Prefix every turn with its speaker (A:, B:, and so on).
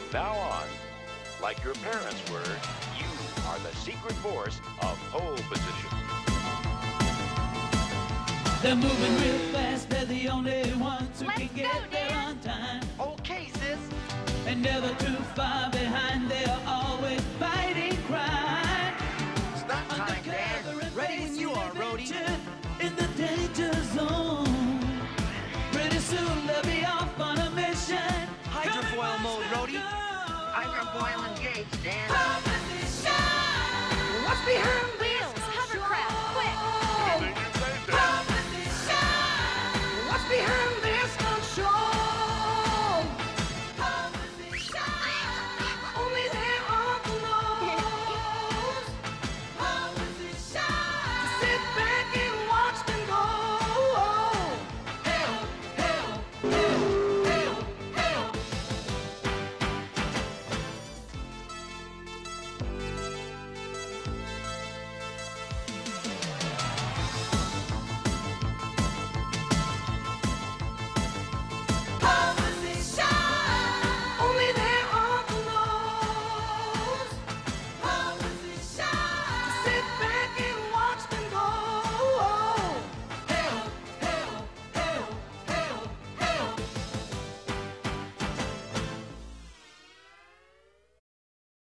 A: From now on, like your parents were, you are the secret force of pole position.
B: They're moving real fast, they're the only ones who can get there on time.
C: Okay, sis.
B: And never too far behind, they're always fighting crime.
C: Stop time, Dan. Ready when you are, Rhodey.
B: In the danger zone. Pretty soon they'll be off on a mission.
C: Hydrofoil mode, Rhodey.
D: Hydrofoil engaged, Dan.